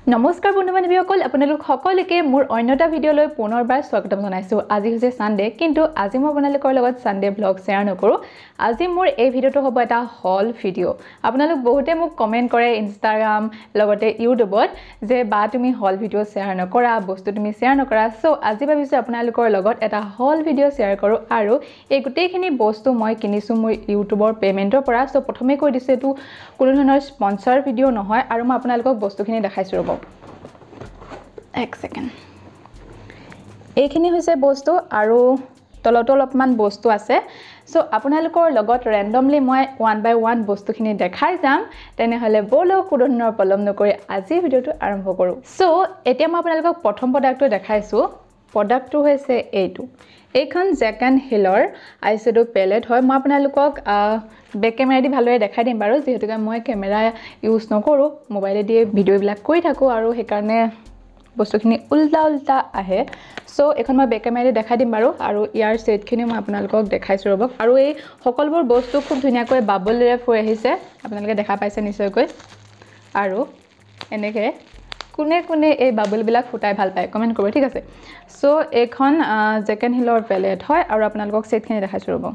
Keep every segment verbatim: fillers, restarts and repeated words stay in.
নমস্কাৰ বন্ধু-বান্ধৱীসকল আপোনালোক সকলোকে মোৰ অন্যটা ভিডিঅলৈ পুনৰবাৰ স্বাগতম জনাইছো আজি হৈছে সানডে কিন্তু আজি মই আপোনালোকৰ লগত সানডে ব্লগ শেয়াৰ নকৰো আজি মোৰ এই ভিডিঅটো হ'ব এটা হল ভিডিঅ আপোনালোক বহুতে মোক কমেন্ট কৰে ইনষ্টাগ্ৰাম লগতে ইউটিউবত যে বা তুমি হল ভিডিঅ শেয়াৰ নকৰা বস্তু তুমি শেয়াৰ নকৰা সো আজি ভাবিছো আপোনালোকৰ লগত এটা হল ভিডিঅ শেয়াৰ কৰো আৰু এই গোটেইখিনি বস্তু মই কিনিছো মোৰ ইউটিউবৰ পেমেন্টৰ পৰা সো প্ৰথমে কৈ দিছে এটো কোনো ধৰণৰ স্পন্সৰ ভিডিঅ নহয় আৰু মই আপোনালোকক বস্তুখিনি দেখাইছো ৰব এক সেকেন্ড এইখিনি হৈছে বস্তু আৰু তলত অলপমান বস্তু আছে সো আপোনালোকৰ লগত ৰেন্ডমলি মই ওৱান বাই ওৱান বস্তুখিনি দেখাই যাম তেনে হলে বলো কুদনৰ পলম নকৰি আজি ভিডিঅটো আৰম্ভ কৰো সো এতিয়া মই আপোনালোকক প্ৰথম প্ৰডাক্টটো দেখাইছো প্ৰডাক্টটো হৈছে এইটো এইখন জেক এণ্ড হিলৰ আইশ্যাডো পেলেট হয় মই আপোনালোকক বেক কেমেৰা দি ভালদৰে দেখাই দিম বাৰু যেহেতু মই কেমেৰা ইউজ নকৰো মোবাইলে দি ভিডিঅ বিলাক কৰি থাকো আৰু সেই কাৰণে বস্তুখিনি উল্টা উল্টা আহে সো এখন মই বেক কেমেৰা দি দেখাই দিম বাৰু আৰু ইয়াৰ সেটখিনি মই আপোনালোকক দেখাইছো ৰবক আৰু এই সকলোবোৰ বস্তু খুব ধুনিয়াকৈ বাবল ৰেপ হৈ আহিছে আপোনালোকে দেখা পাইছে নিশ্চয়কৈ আৰু এনেকে কোনে কোনে এই বাবল বিলাক ফুটাই ভাল পায় কমেন্ট কৰিব ঠিক আছে সো এখন জেক এণ্ড হিলৰ পেলেট হয় আৰু আপোনালোকক সেটখিনি দেখাইছো ৰব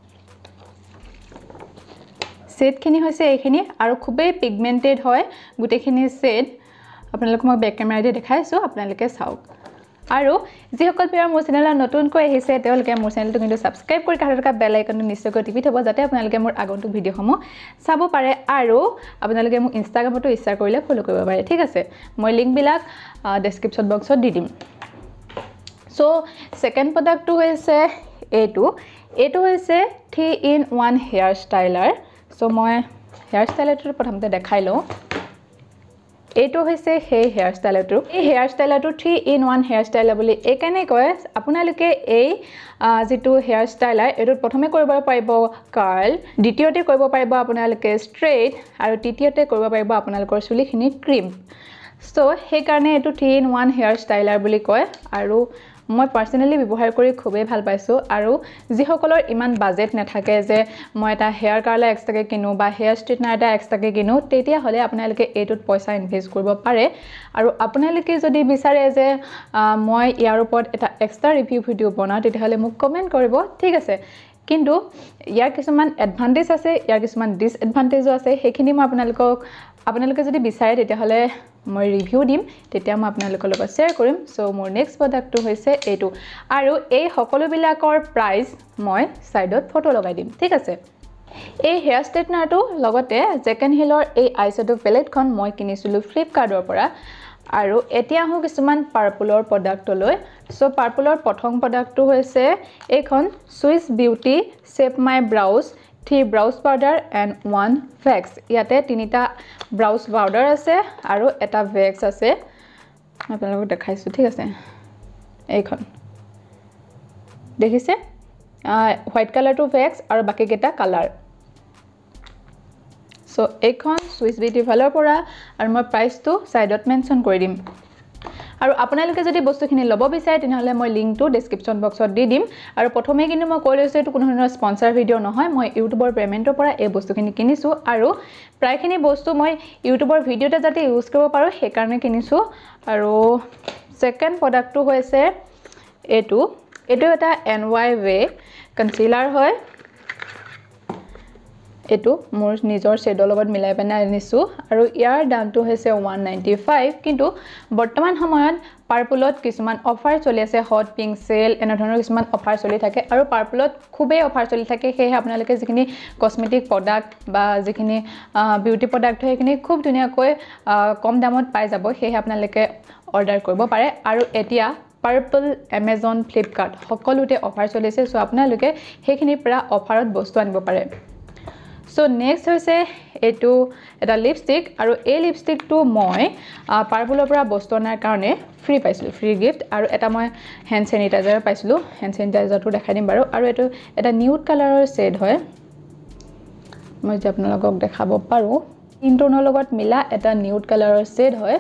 সেটখিনি হৈছে এইখিনি আৰু খুবেই পিগমেন্টেড হয় গুটেখিনি সেট আপোনালোক মই বেক কেমেৰা দি দেখাইছো আপোনালোকে চাওক আৰু যিসকল প্ৰিয় মোৰ চেনেলত নতুনকৈ আহিছে তেওঁলোকে মোৰ চেনেলটো কিন্তু সাবস্ক্ৰাইব কৰি কাষত থকা বেল আইকনটো নিশ্চয়কৈ টিপি থব যাতে আপোনালোকে মোৰ আগন্তুক ভিডিঅসমূহ চাব পাৰে আৰু আপোনালোকে মোক ইনষ্টাগ্ৰামতো ইচ্ছা কৰিলে ফলো কৰিব পাৰে ঠিক আছে মই লিংক বিলাক ডেসক্ৰিপচন বক্সত দি দিম সো সেকেন্ড প্ৰডাক্টটো হৈছে এইটো এইটো হৈছে three in one hair styler so মই হেয়াৰ ষ্টাইলাৰটো প্ৰথমতে দেখাই লওঁ এইটো হৈছে সেই হেয়াৰ ষ্টাইলাৰটো এই হেয়াৰ ষ্টাইলাৰটো three in one hair styler বুলি একানে কয় আপোনালোকে এই যেটো হেয়াৰ ষ্টাইলাৰ এটো প্ৰথমে কৰিব পাৰিব কাৰ্ল দ্বিতীয়তে কৰিব পাৰিব আপোনালোকে ষ্ট্ৰেইট আৰু তৃতীয়তে কৰিব পাৰিব আপোনালোকৰ চুলিখিনি ক্ৰিম সো সেই কাৰণে এটো three in one hair styler বুলি কয় আৰু মই পাৰ্সোনালি ব্যৱহাৰ কৰি খুবেই ভাল পাইছো আৰু যিসকলৰ ইমান বাজেট নাথাকে যে মই এটা হেয়াৰ কাৰ্লাৰ এক্সট্ৰাকে কিনো বা হেয়াৰ ষ্ট্ৰেটনাৰ এটা এক্সট্ৰাকে কিনো তেতিয়া হলে আপোনালোকে এইটোত পইচা ইনভেষ্ট কৰিব পাৰে আৰু আপোনালোকে যদি বিচাৰে যে মই ইয়াৰ ওপৰত এটা এক্সট্ৰা ৰিভিউ ভিডিও বনাও তেতিয়া হলে মোক কমেন্ট কৰিব ঠিক আছে কিন্তু ইয়াৰ কিছুমান এডভান্টেজ আছে ইয়াৰ কিছুমান ডিসএডভান্টেজও আছে সেইখিনি মই আপোনালোকক আপোনালোকে যদি বিচাৰে তেতিয়া হলে মই ৰিভিউ দিম তেতিয়া মই আপোনালোকৰ লগত শেয়াৰ কৰিম সো মোৰ নেক্সট প্ৰডাক্টটো হৈছে এইটো আৰু এই সকলো বিলাকৰ প্ৰাইস মই সাইডত ফটো লগাই দিম ঠিক আছে এই হেয়াৰ ষ্ট্ৰেটনাৰটো লগতে জেক এণ্ড হিলৰ এই আইশ্যাডো পেলেটখন মই কিনিছিলো ফ্লিপকাৰ্টৰ পৰা আৰু এতিয়া হু কিছুমান পাৰ্পলৰ প্ৰডাক্টলৈ সো পাৰ্পলৰ প্ৰথম প্ৰডাক্টটো হৈছে এইখন Swiss beauty shape my brows three brows powder and one wax ইয়াতে তিনিটা ব্ৰাউজ পাউডাৰ আছে আৰু এটা ভেক্স আছে আপোনালোকক দেখাইছো ঠিক আছে এইখন দেখিছে হোৱাইট কালাৰটো ভেক্স আৰু বাকি কেটা কালাৰ সো এইখন সুইস বিউটি ফালৰ পৰা আৰু মই প্ৰাইসটো সাইডত মেনশন কৰি দিম আৰু আপোনালোকে যদি বস্তুখিনি লব বিচাৰে তেনেহলে মই লিংকটো ডেসক্ৰিপচন বক্সত দি দিম আৰু প্ৰথমে কিন্তু মই কৈ লৈছো এটো কোনো ধৰণৰ স্পন্সৰ ভিডিও নহয় মই ইউটিউবৰ পেমেন্টৰ পৰা এই বস্তুখিনি কিনিছো আৰু প্ৰায়খিনি বস্তু মই ইউটিউবৰ ভিডিওতে যাতে ইউজ কৰিব পাৰো সেই কাৰণে কিনিছো আৰু সেকেন্ড প্ৰডাক্টটো হৈছে এটো এটো এটা এন ওয়াই ৱে কনসিলাৰ হয় এটো মোৰ নিজৰ শেডৰ লগত মিলাই পেনে আনিছো আৰু ইয়াৰ দামটো হৈছে ওৱান নাইণ্টি ফাইভ কিন্তু বৰ্তমান সময়ত পাৰ্পলত কিছুমান অফাৰ চলি আছে হট পিংক সেল এনে ধৰণৰ কিছুমান অফাৰ চলি থাকে আৰু পাৰ্পলত খুবেই অফাৰ চলি থাকে সেই আপোনালোকে যিখিনি কসমেটিক প্ৰডাক্ট বা যিখিনি বিউটি প্ৰডাক্ট হয় সেইখিনি খুব ধুনিয়াকৈ কম দামত পাই যাব সেই আপোনালোকে অৰ্ডাৰ কৰিব পাৰে আৰু এতিয়া পাৰ্পল Amazon Flipkart সকলোতে অফাৰ চলিছে সো আপোনালোকে সেইখিনিৰ পৰা অফাৰত বস্তু আনিব পাৰে সো নেক্সট হৈছে এটো এটা লিপষ্টিক আৰু এই লিপষ্টিকটো মই পাৰ্পলৰ পৰা বস্তু আনাৰ কাৰণে ফ্ৰী পাইছিলো ফ্ৰী গিফট আৰু এটা মই হ্যান্ড স্যানিটাইজাৰ পাইছিলো হ্যান্ড স্যানিটাইজাৰটো দেখাই দিম বাৰু আৰু এটো এটা নিউড কালাৰৰ শেড হয় মই যে আপোনালোকক দেখাব পাৰো ইনটোনৰ লগত মিলা এটা নিউড কালাৰৰ শেড হয়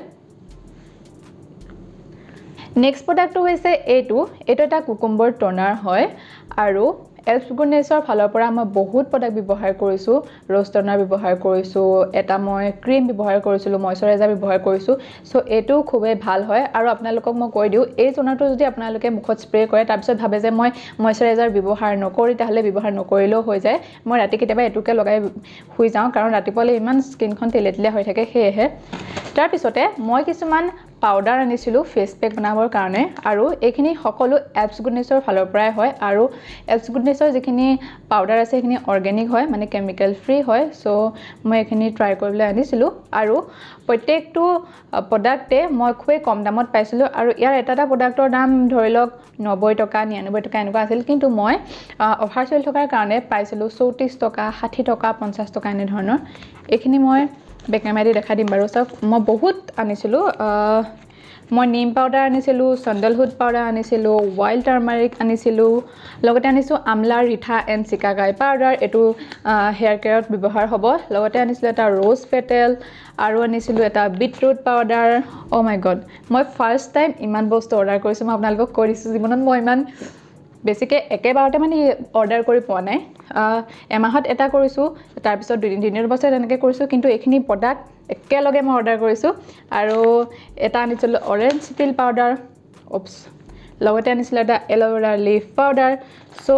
নেক্সট প্ৰডাক্টটো হৈছে এইটো এইটো এটা কুকুম্বৰ টোনাৰ হয় আৰু এলফ গুডনেছৰ ফালৰ পৰা মই বহুত প্ৰডাক্ট ব্যৱহাৰ কৰিছোঁ ৰ'জ টনাৰ ব্যৱহাৰ কৰিছোঁ এটা মই ক্ৰীম ব্যৱহাৰ কৰিছিলোঁ ময়শ্চাৰাইজাৰ ব্যৱহাৰ কৰিছোঁ সো এইটো খুবেই ভাল হয় আৰু আপোনালোকক মই কৈ দিওঁ এই টনাৰটো যদি আপোনালোকে মুখত স্প্ৰে কৰে তাৰপিছত ভাবে যে মই ময়শ্চাৰাইজাৰ ব্যৱহাৰ নকৰি তাহলে ব্যৱহাৰ নকৰিলেও হৈ যায় মই ৰাতি কেতিয়াবা এটুকে লগাই শুই যাওঁ কাৰণ ৰাতিপুৱালে ইমান স্কিনখন তেলেতেলে হৈ থাকে সেয়েহে তাৰ পিছতে মই কিছুমান পাউডাৰ আনিছিলোঁ ফেস পেক বনাবৰ কাৰণে আৰু এইখিনি সকলো এলফ গুডনেছৰ ফালৰ পৰাই হয় আৰু এলফ গুডনেছৰ যিখিনি পাউডাৰ আছে সেইখিনি অৰ্গেনিক হয় মানে কেমিকেল ফ্ৰী হয় সো মই এইখিনি ট্ৰাই কৰিবলৈ আনিছিলোঁ আৰু প্ৰত্যেকটো প্ৰডাক্টে মই খুবেই কম দামত পাইছিলোঁ আৰু ইয়াৰ এটা এটা প্ৰডাক্টৰ দাম ধৰি লওক নব্বৈ টকা নিৰানব্বৈ টকা এনেকুৱা আছিল কিন্তু মই অফাৰ চলি থকাৰ কাৰণে পাইছিলোঁ চৌত্ৰিছ টকা ষাঠি টকা পঞ্চাছ টকা এনে ধৰণৰ এইখিনি মই বেকেমাৰি দেখা দিম বাৰু সব মই বহুত আনিছিলোঁ মই নিম পাউডাৰ আনিছিলোঁ সণ্ডলহুড পাউডাৰ আনিছিলোঁ ওয়াইল্ড টাৰ্মাৰিক আনিছিলোঁ লগতে আনিছোঁ আমলা ৰিঠা এণ্ড চিকাগাই পাউডাৰ এটো হেয়াৰ কেয়াৰত ব্যৱহাৰ হ'ব লগতে আনিছিলোঁ এটা ৰ'জ পেটেল আৰু আনিছিলোঁ এটা beetroot powder oh my god মই ফাৰ্স্ট টাইম ইমান বস্তু অৰ্ডাৰ কৰিছোঁ মই আপোনালোকক কৈ দিছোঁ জীৱনত মই ইমান বেছিকৈ একেবাৰতে মানে অৰ্ডাৰ কৰি পোৱা নাই এমাহত এটা কৰিছোঁ তাৰপিছত দুদিন দিনৰ পাছত এনেকৈ কৰিছোঁ কিন্তু এইখিনি প্ৰডাক্ট একেলগে মই অৰ্ডাৰ কৰিছোঁ আৰু এটা আনিছিলোঁ অৰেঞ্জ পিল পাউডাৰ অপছ লগতে আনিছিলোঁ এটা এল'ভেৰা লিফ পাউডাৰ সো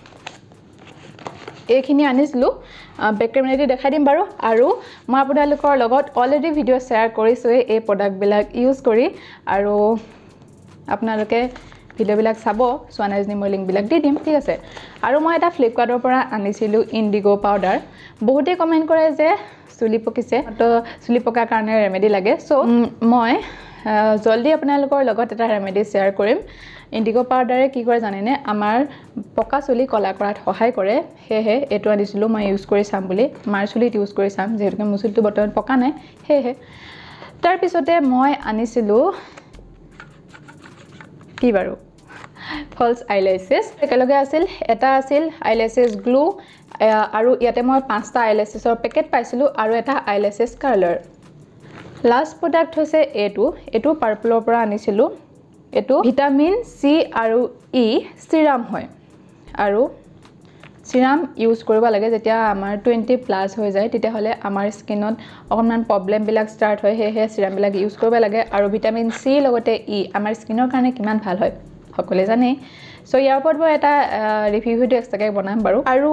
এইখিনি আনিছিলোঁ বেকেমাৰি দেখাই দিম বাৰু আৰু মই আপোনালোকৰ লগত অলৰেডি ভিডিঅ' শ্বেয়াৰ কৰিছোঁ এই প্ৰডাক্টবিলাক ইউজ কৰি আৰু আপোনালোকে ভিডিঅ'বিলাক চাব চোৱা নাই যদি মই লিংকবিলাক দি দিম ঠিক আছে আৰু মই এটা ফ্লিপকাৰ্টৰ পৰা আনিছিলোঁ ইণ্ডিগো পাউডাৰ বহুতে কমেণ্ট কৰে যে চুলি পকিছে তো চুলি পকাৰ কাৰণে ৰেমেডি লাগে সো মই জলদি আপোনালোকৰ লগত এটা ৰেমেডি শ্বেয়াৰ কৰিম ইণ্ডিগো পাউডাৰে কি কৰে জানেনে আমাৰ পকা চুলি কলা কৰাত সহায় কৰে সেয়েহে এইটো আনিছিলোঁ মই ইউজ কৰি চাম বুলি মাৰ চুলিত ইউজ কৰি চাম যেহেতু মোৰ চুলিটো বৰ্তমান পকা নাই সেয়েহে তাৰপিছতে মই আনিছিলোঁ কি বাৰু ফলছ আইলেছেছ একেলগে আছিল এটা আছিল আইলেছেছ গ্লু আৰু ইয়াতে মই পাঁচটা আইলেছেছৰ পেকেট পাইছিলোঁ আৰু এটা আইলেছেছ কালাৰ লাষ্ট প্ৰডাক্ট হৈছে এইটো এইটো পাৰ্পলৰ পৰা আনিছিলোঁ এইটো ভিটামিন সি আৰু ই সিৰাম হয় আৰু সিৰাম ইউজ কৰিব লাগে যেতিয়া আমাৰ টুৱেণ্টি প্লাছ হৈ যায় তেতিয়াহ'লে আমাৰ স্কিনত অকণমান প্ৰব্লেমবিলাক ষ্টাৰ্ট হয় সেয়েহে সিৰামবিলাক ইউজ কৰিব লাগে আৰু ভিটামিন সি লগতে ই আমাৰ স্কিনৰ কাৰণে কিমান ভাল হয় সকলোৱে জানে সো ইয়াৰ ওপৰত মই এটা ৰিভিউ ভিডিঅ' এক্সট্ৰাকৈ বনাম বাৰু আৰু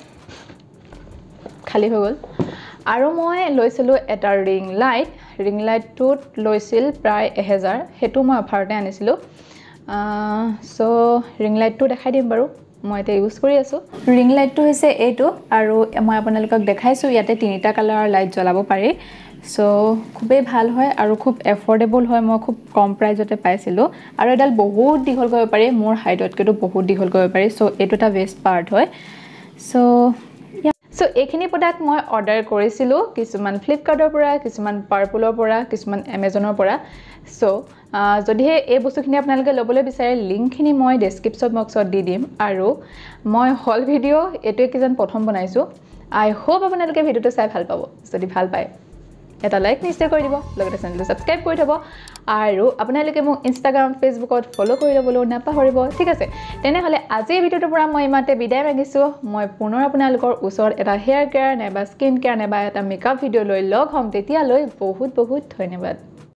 খালী হৈ গ'ল আৰু মই লৈছিলোঁ এটা ৰিং লাইট ৰিং লাইটটোত লৈছিল প্ৰায় এহেজাৰ সেইটো মই অফাৰতে আনিছিলোঁ সো ৰিং লাইটটো দেখাই দিম বাৰু মই এটা ইউজ কৰি আছোঁ ৰিং লাইটটো হৈছে এইটো আৰু মই আপোনালোকক দেখাইছোঁ ইয়াতে তিনিটা কালাৰৰ লাইট জ্বলাব পাৰি সো খুবেই ভাল হয় আৰু খুব এফৰ্ডেবল হয় মই খুব কম প্ৰাইজতে পাইছিলোঁ আৰু এডাল বহুত দীঘল কৰিব পাৰি মোৰ হাইটতকৈতো বহুত দীঘল কৰিব পাৰি সো এইটো এটা বেষ্ট পাৰ্ট হয় সো সো এইখিনি প্ৰডাক্ট মই অৰ্ডাৰ কৰিছিলোঁ কিছুমান ফ্লিপকাৰ্টৰ পৰা কিছুমান পাৰ্পলৰ পৰা কিছুমান এমেজনৰ পৰা সো যদিহে এই বস্তুখিনি আপোনালোকে ল'বলৈ বিচাৰে লিংকখিনি মই ডেছক্ৰিপশ্যন বক্সত দি দিম আৰু মই হল ভিডিঅ' এইটোৱে কিজন প্ৰথম বনাইছোঁ আই হোপ আপোনালোকে ভিডিঅ'টো চাই ভাল পাব যদি ভাল পায় এটা লাইক নিশ্চয় কৰি দিব লগতে চেনেলটো সাবস্ক্ৰাইব কৰি থব আৰু আপোনালোকে মোক ইনষ্টাগ্ৰাম ফেচবুকত ফলো কৰি ল'বলৈ নাপাহৰিব ঠিক আছে তেনেহ'লে আজি এই ভিডিঅ'টোৰ পৰা মই ইমানতে বিদায় মাগিছোঁ মই পুনৰ আপোনালোকৰ ওচৰত এটা হেয়াৰ কেয়াৰ নাইবা স্কিন কেয়াৰ নাইবা এটা মেকআপ ভিডিঅ' লৈ লগ হ'ম তেতিয়ালৈ বহুত বহুত ধন্যবাদ